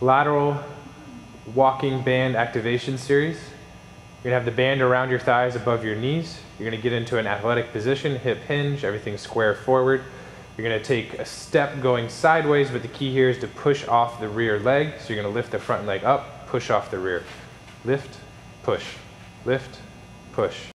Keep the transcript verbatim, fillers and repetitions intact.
lateral walking band activation series. You're gonna have the band around your thighs above your knees. You're gonna get into an athletic position, hip hinge, everything square forward. You're gonna take a step going sideways, but the key here is to push off the rear leg. So you're gonna lift the front leg up, push off the rear. Lift, push, lift, push.